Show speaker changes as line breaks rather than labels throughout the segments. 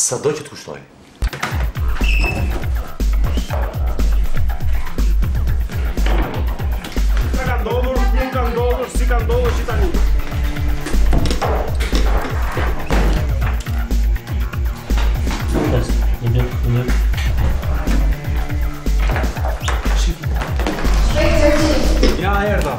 Sado që të kushtoj.
Si ka ndodhur si tani. Ja, erdha.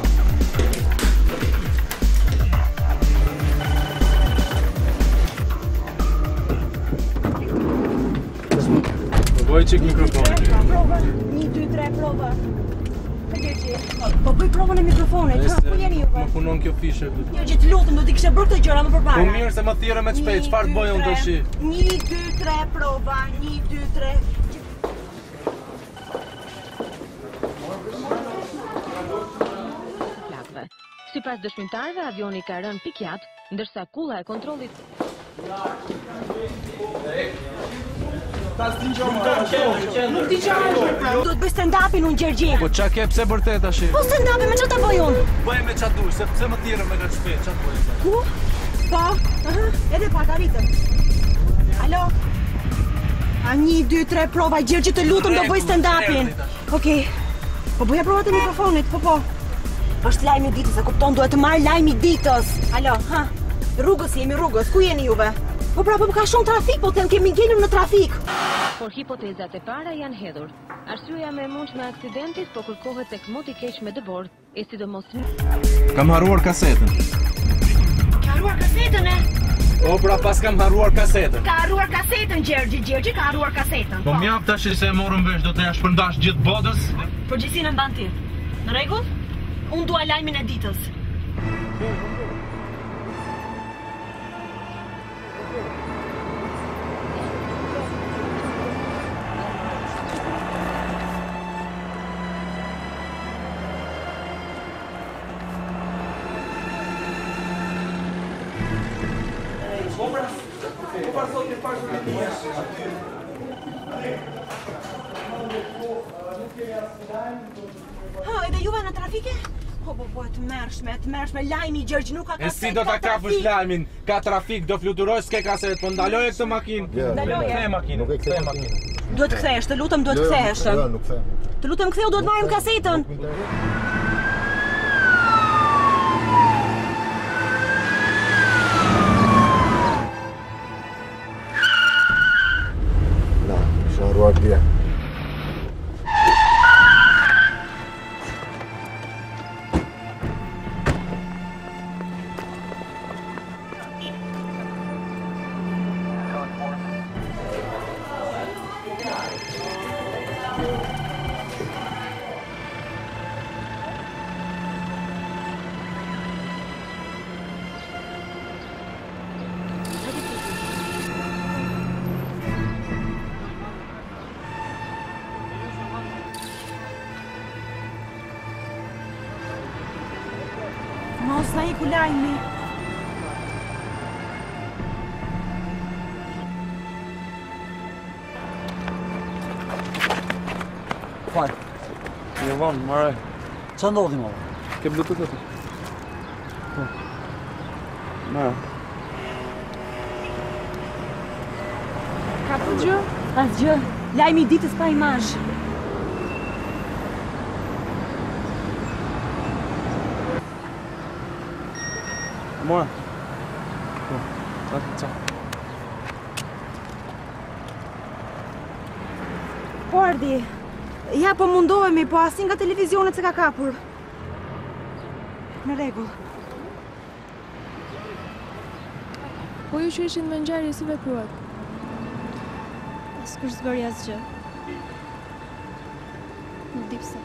Provoj çik mikrofonin.
Prova. 1, 2, 3 prova. Po bëj provën e mikrofonit, ha, ku jeni juve?
Më punon kjo fishe.
Jo, që të lutem, do t'i kishe bërë këtë gjëra më përpara.
Po mirë se më thirrë me shpejt, çfarë të bëj unë tash?
1, 2, 3 prova, 1, 2, 3.
Plakëve. Sipas dëshmitarëve, avioni ka rënë pikjat, ndërsa kulla e kontrollit
Nuk t'i qarë, do të bëj stand-upin unë Gjergji.
Po qa ke pse vërtet tash?
Po stand-upin me qa ta bëj unë?
Bëj me qa dush, se pse më thirrë me kaq shpejt, qa të bëj?
Ku? Po, edhe pak arritëm. Alo? A 1, 2, 3 prova, Gjergji të lutem do bëj stand-upin. Okej. Po bëja provat e mikrofonit, po. Është lajmi i ditës, e kupton, duhet të marr lajmi i ditës. Alo, ha? Rrugës, jemi rrugës, ku jeni juve? Po pra, po ka shumë trafik, po të kemi ngelur në trafik.
por hipotezat e para janë hedhur. Arsyeja më e mundshme e aksidentit po kërkohet tek moti keq me dëbord, e sidomos
Kam harruar kasetën.
Ka harruar kasetën, e?
O, pra pas kam harruar kasetën.
Ka harruar kasetën, Gjergji ka harruar kasetën.
Po mjaftë tash se e morëm vesh, do të ja shpërndash gjithë botës.
Përgjithësinë e mban ti. Në rregull? Unë dua lajmin e ditës. Ha, edhe juve në trafike? Po, e të mërshme, lajmi, Gjergj, nuk ka kaset,
E si do ta kapësh lajmin? Ka trafik, do fluturoj, s'ke kaset, po ndaloje këtë makinë.
Ndaloje.
Kthej makinën, kthej makinën.
Duhet të kthehesh, të lutem duhet të kthehesh.
Jo, nuk them.
Të lutem ktheu, duhet marrim kasetën.
Na, isha harruar dje.
Mos na iku lajmi.
Fal.
Jo von, marrë.
Qa ndodhi më?
Ke bluetooth aty? Po. Marrë.
Ka të gjë? Asgjë. Lajmi i ditës pa imazh.
Mora. Po. Qa?
Po Ardi. Ja, po mundohemi, po asin nga televizionet se ka kapur. Në rregull.
Po ju që ishin me ngjarje si vepruat?
S'kush zbëri asgjë. Nuk di pse.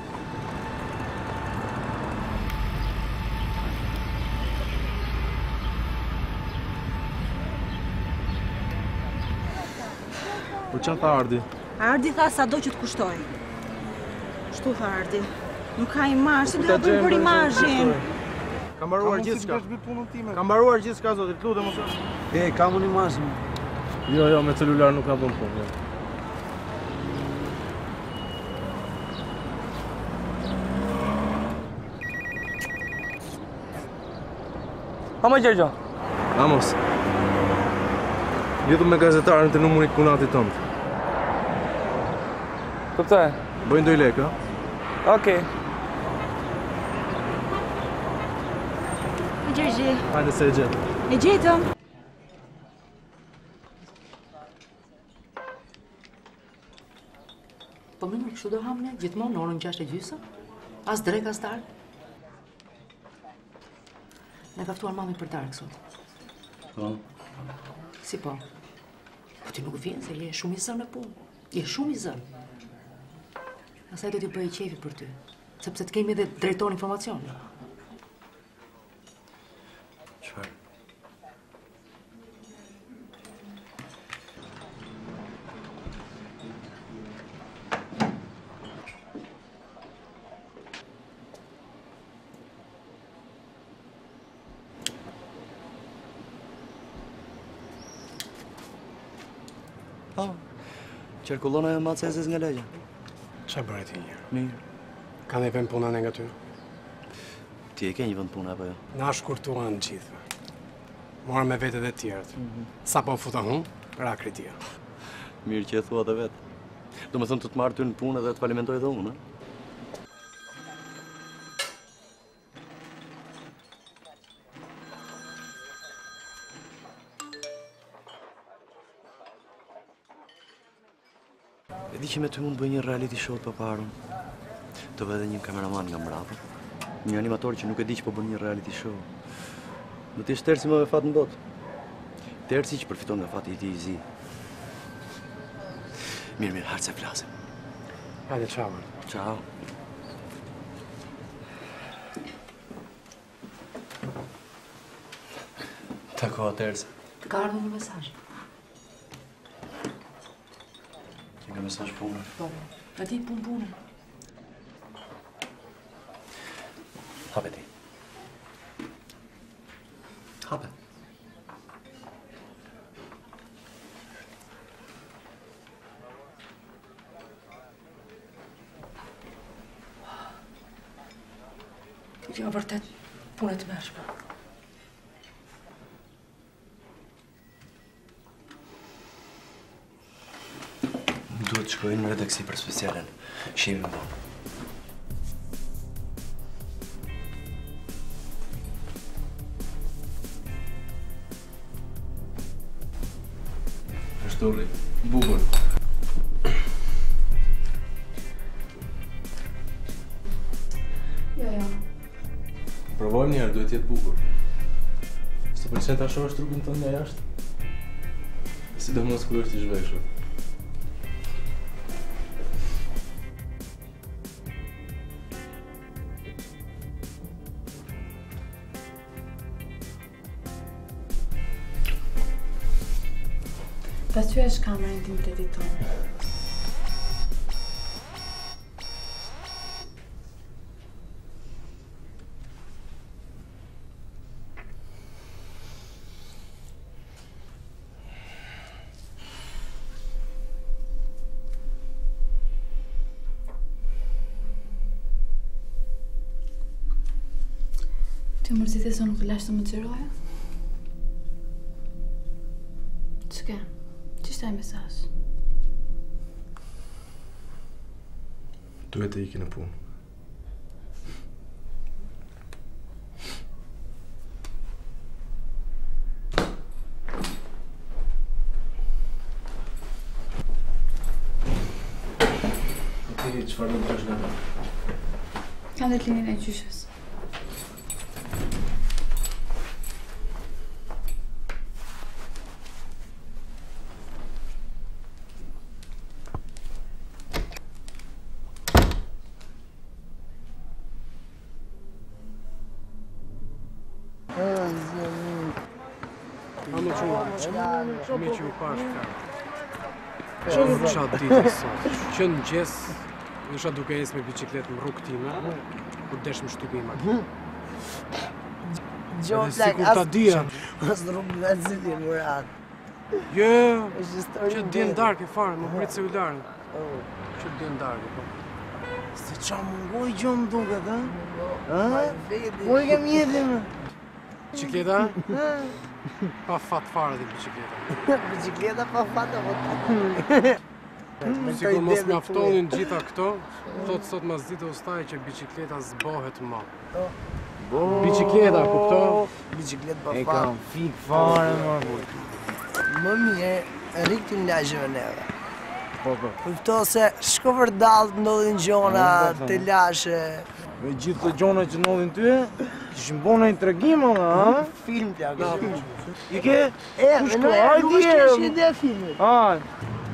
Po qa tha Ardi?
Ardi tha sa do që të kushtoj. Shtu tha Ardi. Nuk ka imazh, se do bëj për imazhin.
Kam mbaruar gjithçka. Kam mbaruar gjithçka zoti, të lutem mos.
E, kam unë imazh.
Jo, me celular nuk ka bën punë.
Ama Gjergjo.
Vamos. Lidhëm me gazetarën të numrit kunatit tënd.
Kuptoj.
Bëjnë 2 lekë,
Okej.
Gjergji,
hajde se e gjetë.
e gjetëm.
Po më nuk kështu do ham ne, gjithmonë në orën 6:30? As drek, as dark? Ne ka ftuar mami për dark sot.
Po.
Si po? Po ti nuk vjen se je shumë i zënë në punë. Je shumë i zënë. Asaj do t'i bëj qefi për ty, sepse të kemi edhe drejtor informacion.
Çfarë? Po, qërkullona e macezes nga legja.
Qa bëre ti një?
Mirë.
Ka ne vend puna nga ty?
Ti e ke një vend puna, apo jo?
Na shkurtuan në gjithë. Morën me vete dhe tjerët. Sa po futa hun, ra kritia.
Mirë që e thua dhe vetë. Do më thënë të marrë ty në punë dhe të falimentoj dhe unë, a? E di që me ty mund bëj një reality show të paparun. Të vë edhe një kameraman nga mbrapa. Një animator që nuk e di që po bën një reality show. Do t'ishtë tersi më me fat në botë. Tersi që përfiton nga fati i ti i zi. Mirë, harë se flasim.
Hajde, ciao.
Ciao. Tako, Tersa.
Ka ardhur një mesazh.
Që nga mesazh punë.
Po, a ti punë.
Hape ti. Hape.
Jo, vërtet, punë të mërshme.
Duhet të shkojnë në redaksi për specialen. Shihemi më vonë.
Shturri, bukur.
Jo.
Provojmë njerë, duhet jetë bukur. Së të pëlqen ta shohësh trupin tënd nga jashtë? Sidomos kur është i zhveshur.
Ta qyesh kamerën intimitetit tonë. Të mërzitë se nuk lash të më xhiroja? Ç'ke? Ç'ishte ai mesazh?
Duhet të iki në punë. Ti çfarë do të bësh nga?
Kam dhe klinin e gjyshës.
Ama që mi që mi pash kërë. Që nuk isha ditë sot. Që në gjes, isha duke ecë me biciklet në rrugë time, kur desh më shtypi i makinë. Edhe sikur ta dija.
As rrugë nga zili, Murat.
Jo, që din darke fare, më prit celularin. Që din darke, po.
Se qa mungoj gjo më duket, ha? Ha? Po i kem jetin,
Bicikleta? Pa fat fare di bicikleta.
Bicikleta pa fat apo?
Sigur mos mjaftonin gjitha këto, thot sot mas dite ustaj që bicikleta zbohet ma. Bicikleta, kupto?
Biciklet pa
E
fat.
kam fik fare, mor.
Më mirë, rrik të lagjeve neve.
Po.
Kupto se shko për dallë të ndodhin gjona, të lashe.
Me gjithë të gjona që ndodhin ty, kishin bona i tregim, ha?
Film t'ja
I ke?
Kush ko? Hajde, është ide filmit.
Hajde.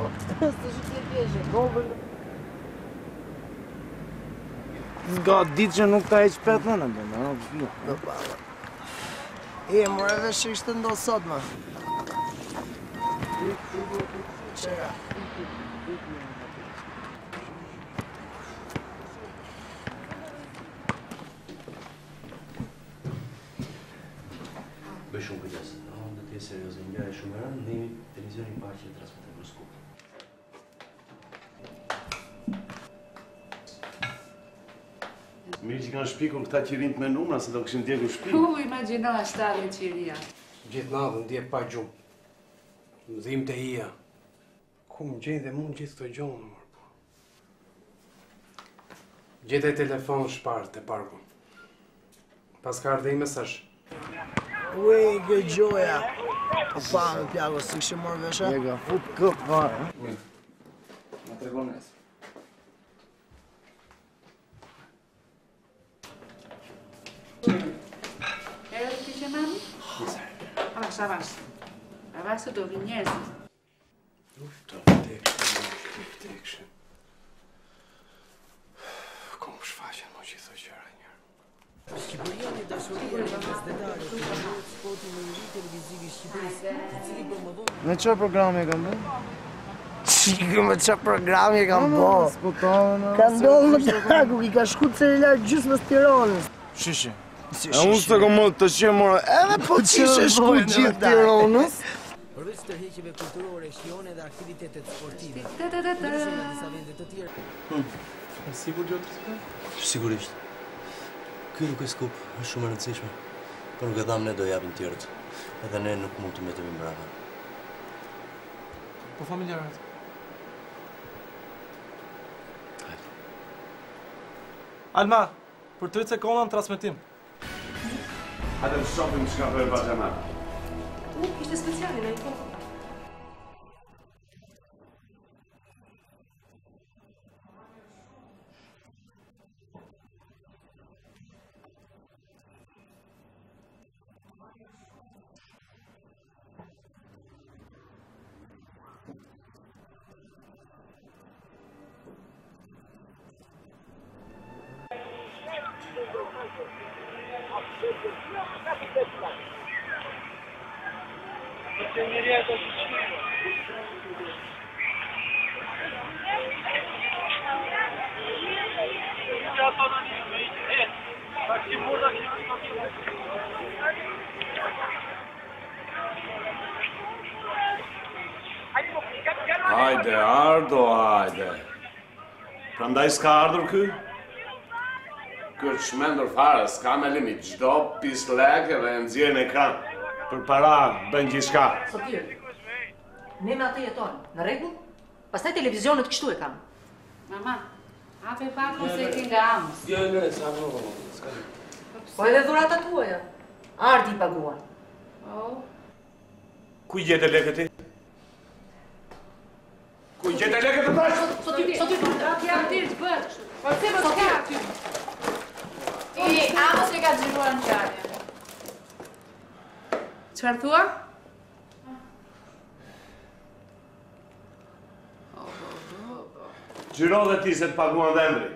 S'ka ditë që nuk ta heq petën, e bëna.
More vesh që ishte ndodhë sot, ma. Qera.
Bëj shumë kujdes. Dhe të jetë serioze, ngjarje shumë e rëndë, ne jemi televizionin parë që transmetojmë në Skop.
Mirë që kanë shpikun këta që rinë me numra, se do këshin djegur shpikun.
Imagjinoha shtarje qiria.
Gjithë natën ndjek pa gjumë. Dhim të ija. Ku më gjej dhe mund gjithë këto gjonë, mor. Gjete telefon shparë të parku. Pas ka ardhe i mesash.
Ue, kjo gjoja. Pa, me pjago, si kështë morë vesha?
E ka fut këp fare. Ma tregon nesë.
Erë të kishe mami? Avash. Avash se do vi njerëzit.
Të vdekshin. Kom shfaqen më gjithë të gjëra njërë.
Shqipëria një dashuria në gazetare, të bëhet spoti më i ri televiziv i Shqipërisë, i cili promovon.
Me çfarë programi e kam bë?
Çike me çfarë programi e kam bë?
Spotave.
Ka ndodhur në Taku, i ka shku celular gjysmës Tiranës.
Shishi. E unë se kom më të qenë morë, edhe po qishe shku gjithë Tiranës.
Përveç tërheqjeve kulturore, shijone dhe aktivitetet sportive.
Ndryshim
në disa vende të tjera.
Sigur gjotër?
Sigurisht. Ky nuk e Skop, është shumë e rëndësishme. Por nuk e dham ne do japin tjerët. Edhe ne nuk mund të mbetemi mbrapa.
Po familjarët? Alma, për 30 sekonda në transmetim.
Hajde në shopping që ka përë bajamat.
Ishte speciali në i kohë.
Hajde, Ardo, hajde. Prandaj s'ka ardhur ky? Ky është shmendur fare, s'ka me limit. Çdo pislek edhe e nxjerr në ekran. Për para bën gjithçka.
Sotir, ne me atë jeton, në rregull? Pastaj televizionet kështu e kam. Mama, hape pakun se e ke nga amës.
Jo, sa më s'ka.
Po edhe dhuratat tuaja. Ardi i paguan.
Ku i gjete lekët ti? Ku i gjete lekët të tash?
Sotir, ti jam dirë të bërë. Po se më s'ka aty.
Amës e ka xhiruar në qarje.
Çfarë thua?
Gjyro dhe ti se të paguan dhe emri.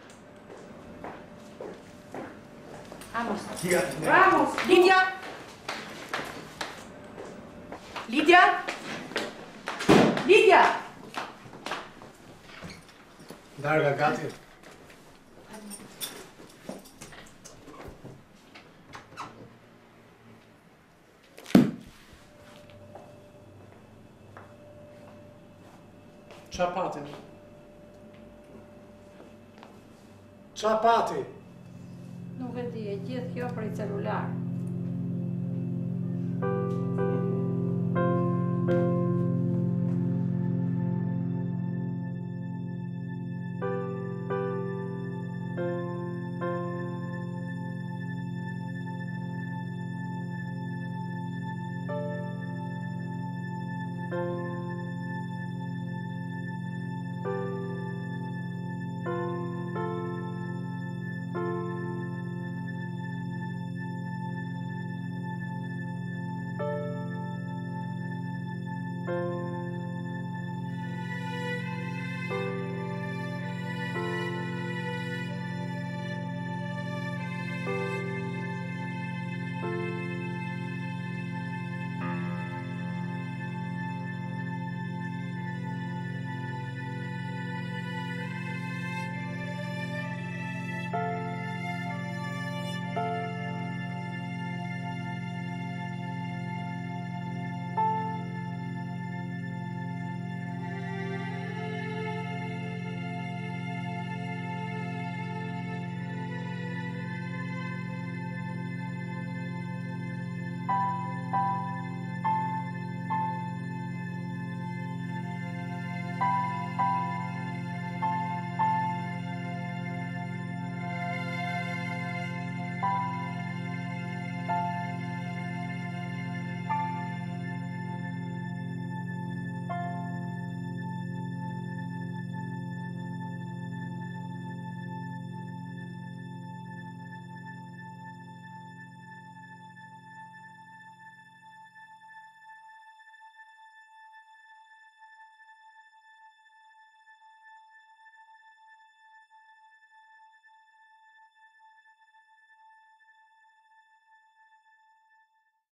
Amos. Ramos. Lidia. Lidia. Lidia.
Darga gati. Qa pati? Qa pati?
Nuk e di, e gjithë kjo për i celular.